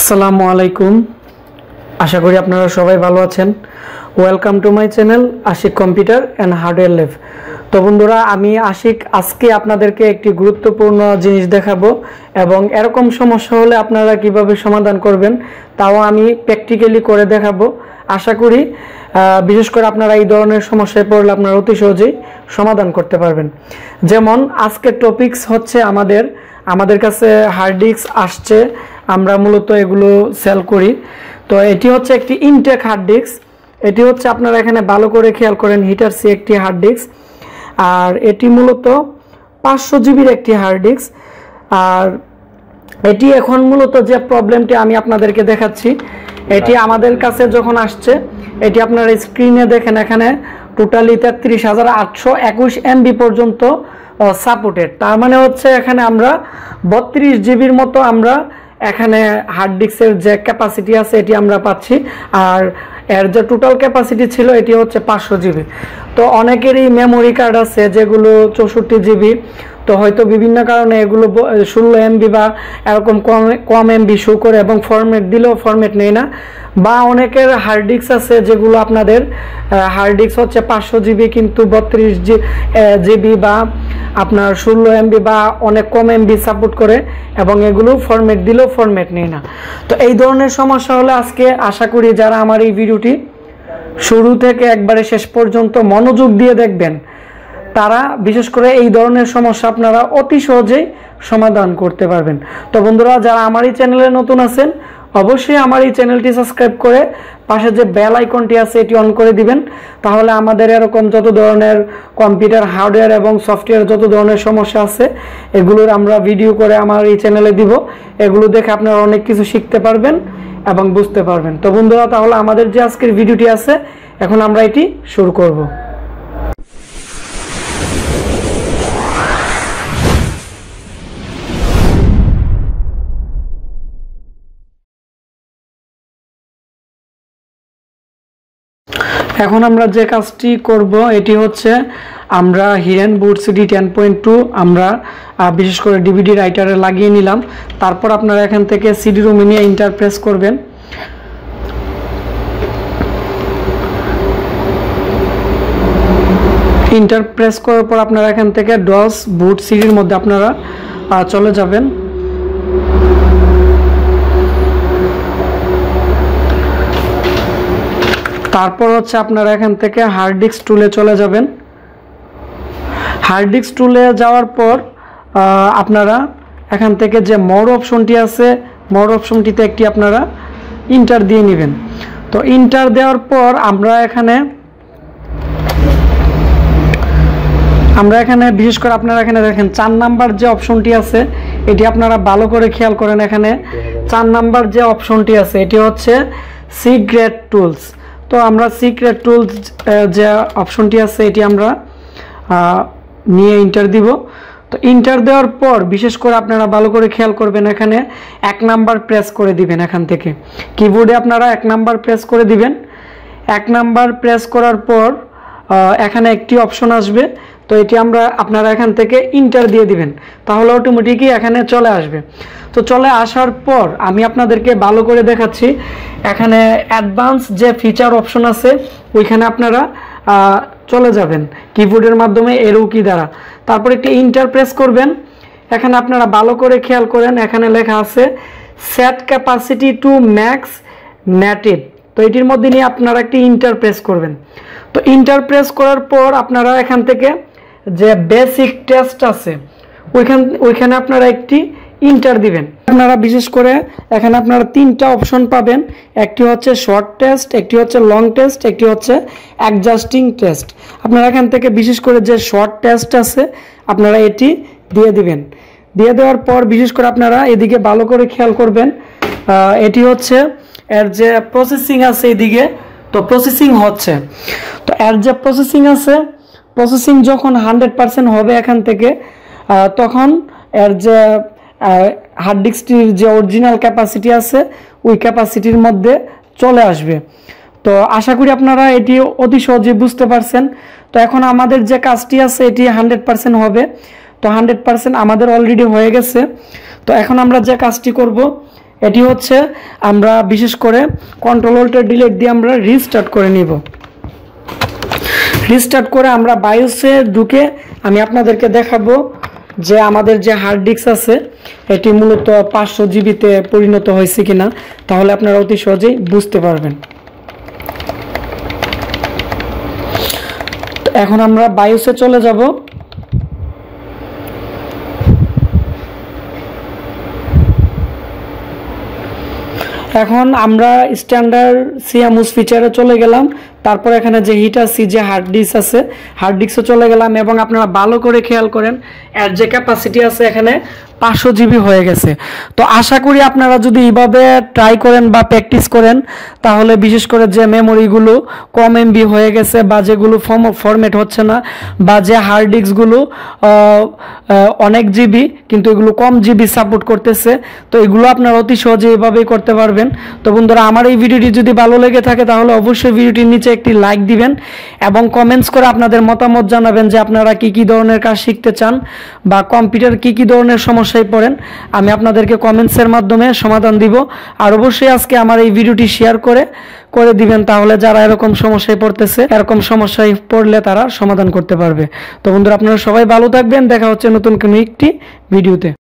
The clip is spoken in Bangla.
আসসালামু আলাইকুম। আশা করি আপনারা সবাই ভালো আছেন। Welcome to my channel Ashiq computer and hardware lab. তো বন্ধুরা, আমি আশিক আজকে আপনাদেরকে একটি গুরুত্বপূর্ণ জিনিস দেখাবো এবং এরকম সমস্যা হলে আপনারা কিভাবে সমাধান করবেন তাও আমি প্র্যাকটিক্যালি করে দেখাবো। আশা করি বিশেষ করে আপনারা এই ধরনের সমস্যায় পড়লে আপনারা অতি সহজেই সমাধান করতে পারবেন। যেমন আজকের টপিকস হচ্ছে আমাদের কাছে হার্ড ডিস্ক আসছে, আমরা মূলত এগুলো সেল করি। তো এটি হচ্ছে একটি ইনটেক হার্ড ডিস্ক। এটি হচ্ছে আপনারা এখানে ভালো করে খেয়াল করেন, হিটার সি একটি হার্ড ডিস্ক, আর এটি মূলত 500 জিবির একটি হার্ড ডিস্ক। আর এটি এখন মূলত যে প্রবলেমটি আমি আপনাদেরকে দেখাচ্ছি, এটি আমাদের কাছে যখন আসছে, এটি আপনারা স্ক্রিনে দেখেন, এখানে টোটালি 33,821 MB পর্যন্ত সাপোর্টেড। তার মানে হচ্ছে এখানে আমরা 32 জিবির মতো আমরা এখানে হার্ড ডিস্কের যে ক্যাপাসিটি আছে এটি আমরা পাচ্ছি, আর এর যে টোটাল ক্যাপাসিটি ছিল এটি হচ্ছে 500 জিবি। তো অনেকেরই মেমোরি কার্ড আছে যেগুলো 64 জিবি, তো হয়তো বিভিন্ন কারণে এগুলো 16 MB বা এরকম কম MB শো করে এবং ফরম্যাট দিলেও ফরম্যাট নেয় না। বা অনেকের হার্ড ডিস্ক আছে যেগুলো আপনাদের হার্ড ডিস্ক হচ্ছে 500 জিবি কিন্তু 32 জিবি বা আপনার 16 MB বা অনেক কম MB সাপোর্ট করে এবং এগুলো ফরম্যাট দিলেও ফরম্যাট নেয় না। তো এই ধরনের সমস্যা হলে আজকে আশা করি যারা আমার এই ভিডিওটি শুরু থেকে একবারে শেষ পর্যন্ত মনোযোগ দিয়ে দেখবেন, তারা বিশেষ করে এই ধরনের সমস্যা আপনারা অতি সহজেই সমাধান করতে পারবেন। তো বন্ধুরা, যারা আমার এই চ্যানেলে নতুন আছেন অবশ্যই আমার এই চ্যানেলটি সাবস্ক্রাইব করে পাশে যে বেল আইকনটি আছে এটি অন করে দিবেন। তাহলে আমাদের এরকম যত ধরনের কম্পিউটার হার্ডওয়্যার এবং সফটওয়্যার যত ধরনের সমস্যা আছে এগুলোর আমরা ভিডিও করে আমার এই চ্যানেলে দিব। এগুলো দেখে আপনারা অনেক কিছু শিখতে পারবেন এবং বুঝতে পারবেন। তো বন্ধুরা, তাহলে আমাদের যে আজকের ভিডিওটি আছে এখন আমরা এটি শুরু করব। এখন আমরা যে কাজটি করব এটি হচ্ছে আমরা হিরেন বুট সিডি 10.2 আমরা বিশেষ করে ডিভিডি রাইটারে লাগিয়ে নিলাম। তারপর আপনারা এখান থেকে সিডি রুমে নিয়ে ইন্টারপ্রেস করবেন। ইন্টারপ্রেস করার পর আপনারা এখান থেকে ডস বুট সিডির মধ্যে আপনারা চলে যাবেন। তারপর হচ্ছে আপনারা এখান থেকে হার্ড ডিস্ক টুলে চলে যাবেন। হার্ড ডিস্ক টুলে যাওয়ার পর আপনারা এখান থেকে যে মোড অপশনটি আছে মোড অপশনটিতে একটি আপনারা ইন্টার দিয়ে নেবেন। তো ইন্টার দেওয়ার পর আমরা এখানে বিশেষ করে আপনারা এখানে দেখেন 4 নাম্বার যে অপশনটি আছে এটি আপনারা ভালো করে খেয়াল করেন। এখানে 4 নাম্বার যে অপশনটি আছে এটি হচ্ছে সিক্রেট টুলস। তো আমরা সিক্রেট টুলস যে অপশনটি আছে এটি আমরা নিয়ে ইন্টার দিব। তো ইন্টার দেওয়ার পর বিশেষ করে আপনারা ভালো করে খেয়াল করবেন, এখানে 1 নাম্বার প্রেস করে দিবেন। এখান থেকে কিবোর্ডে আপনারা 1 নাম্বার প্রেস করে দিবেন। 1 নাম্বার প্রেস করার পর এখানে একটি অপশন আসবে, তো এটি আপনারা এখান থেকে ইন্টার দিয়ে দিবেন, তাহলে অটোমেটিকই এখানে চলে আসবে। তো চলে আসার পর আমি আপনাদেরকে ভালো করে দেখাচ্ছি। এখানে অ্যাডভান্স যে ফিচার অপশন আছে ওইখানে আপনারা চলে যাবেন কিবোর্ডের মাধ্যমে এরো কি দ্বারা। তারপর একটি ইন্টার প্রেস করবেন। এখানে আপনারা ভালো করে খেয়াল করেন, এখানে লেখা আছে set capacity to max native. তো এটির মধ্যে নিয়ে আপনারা একটি ইন্টার প্রেস করবেন। তো ইন্টার প্রেস করার পর আপনারা এখান থেকে যে বেসিক টেস্ট আছে ওইখানে আপনারা একটি ইন্টার দিবেন। আপনারা বিশেষ করে এখানে আপনারা 3টা অপশন পাবেন, একটি হচ্ছে শর্ট টেস্ট, একটি হচ্ছে লং টেস্ট, একটি হচ্ছে অ্যাডজাস্টিং টেস্ট। আপনারা এখান থেকে বিশেষ করে যে শর্ট টেস্ট আছে আপনারা এটি দিয়ে দিবেন। দিয়ে দেওয়ার পর বিশেষ করে আপনারা এদিকে ভালো করে খেয়াল করবেন, এটি হচ্ছে এর যে প্রসেসিং আছে এদিকে, তো প্রসেসিং হচ্ছে। তো এর যে প্রসেসিং আছে, প্রসেসিং যখন 100% হবে এখান থেকে তখন এর যে হার্ড ডিস্কটির যে অরিজিনাল ক্যাপাসিটি আছে ওই ক্যাপাসিটির মধ্যে চলে আসবে। তো আশা করি আপনারা এটি অতি সহজে বুঝতে পারছেন। তো এখন আমাদের যে কাজটি আছে এটি 100% হবে। তো 100% আমাদের অলরেডি হয়ে গেছে। তো এখন আমরা যে কাজটি করব এটি হচ্ছে আমরা বিশেষ করে কন্ট্রোল অল্ট ডিলিট দিয়ে আমরা রিস্টার্ট করে নিব। রিস্টার্ট করে আমরা বায়োসে ঢুকে আমি আপনাদেরকে দেখাবো যে আমাদের যে হার্ড ডিস্ক আছে এটি মূলত 500 জিবিতে পরিণত হয়েছে কিনা, তাহলে আপনারা অতি সহজেই বুঝতে পারবেন। এখন আমরা বায়োসে চলে যাব। এখন আমরা স্ট্যান্ডার্ড সিএমওএস ফিচারে চলে গেলাম। তারপর এখানে যে হিটাসি যে হার্ড ডিস্ক আছে হার্ড ডিস্কে চলে গেলাম এবং আপনারা ভালো করে খেয়াল করেন এর যে ক্যাপাসিটি আছে এখানে 500 জিবি হয়ে গেছে। তো আশা করি আপনারা যদি এইভাবে ট্রাই করেন বা প্র্যাকটিস করেন তাহলে বিশেষ করে যে মেমোরিগুলো কম এমবি হয়ে গেছে বা যেগুলো ফরম্যাট হচ্ছে না বা যে হার্ড ডিস্কগুলো অনেক জিবি কিন্তু এগুলো কম জিবি সাপোর্ট করতেছে, তো এগুলো আপনারা অতি সহজে এইভাবেই করতে পারবেন। তো বন্ধুরা আমার এই ভিডিওটি যদি ভালো লেগে থাকে তাহলে অবশ্যই ভিডিওটির নিচে একটি লাইক দিবেন এবং কমেন্টস করে আপনাদের মতামত জানাবেন যে আপনারা কি কি ধরনের কাজ শিখতে চান বা কম্পিউটার কি কি ধরনের সমস্যায় পড়েন, আমি আপনাদেরকে কমেন্টসের মাধ্যমে সমাধান দিব। আর অবশ্যই আজকে আমার এই ভিডিওটি শেয়ার করে দিবেন, তাহলে যারা এরকম সমস্যায় পড়তেছে এরকম সমস্যায় পড়লে তারা সমাধান করতে পারবে। তো বন্ধুরা আপনারা সবাই ভালো থাকবেন, দেখা হচ্ছে নতুন কোনো একটি ভিডিওতে।